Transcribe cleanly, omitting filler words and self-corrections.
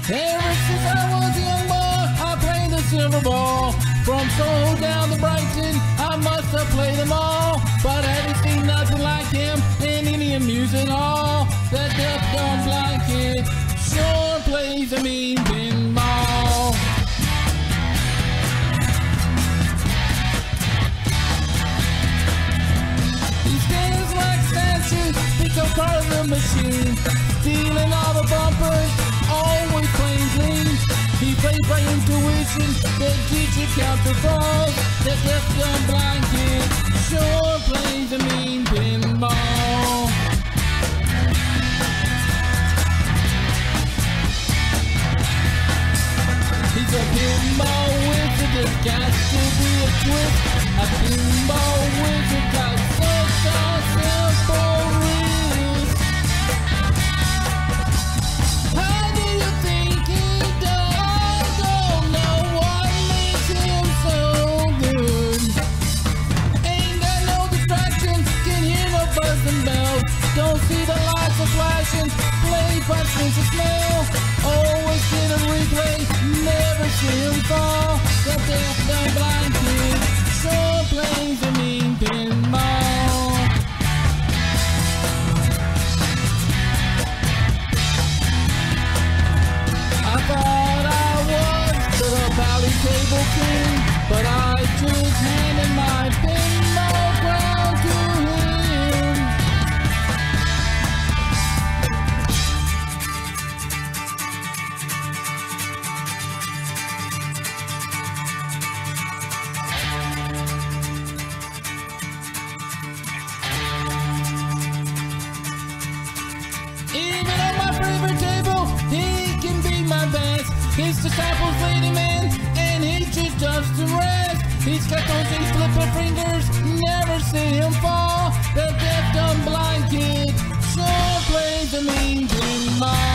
Ever since I was a young boy, I played the silver ball. From Soho down to Brighton, I must have played them all. But I haven't seen nothing like him in any amusement hall. That deaf, dumb, blind kid sure plays a mean pinball. He stands like statues, become part of the machine, stealing all the bumpers, always playing clean. He plays by intuition, that teacher counts the falls. That deaf, dumb, blind kid sure plays a mean pinball. He's a pinball wizard that got to be a twist. A pinball wizard got such a simple wrist. How do you think he does? Don't know what makes him so good. Ain't got no distractions, can hear no buzzing bells. Don't see the lights are flashing, play by sense of smell. Always get a replay, never see him fall. The deaf, dumb, blind kid sure plays a mean pinball. I thought I was the Valley Table King, but I just handed my pinball crown to him. Even on my favorite table, he can be my best. His disciples laid him in, and he just does the rest. He's got those 8 flipper fingers, never see him fall. The deaf, dumb, blind kid sure plays a mean pinball.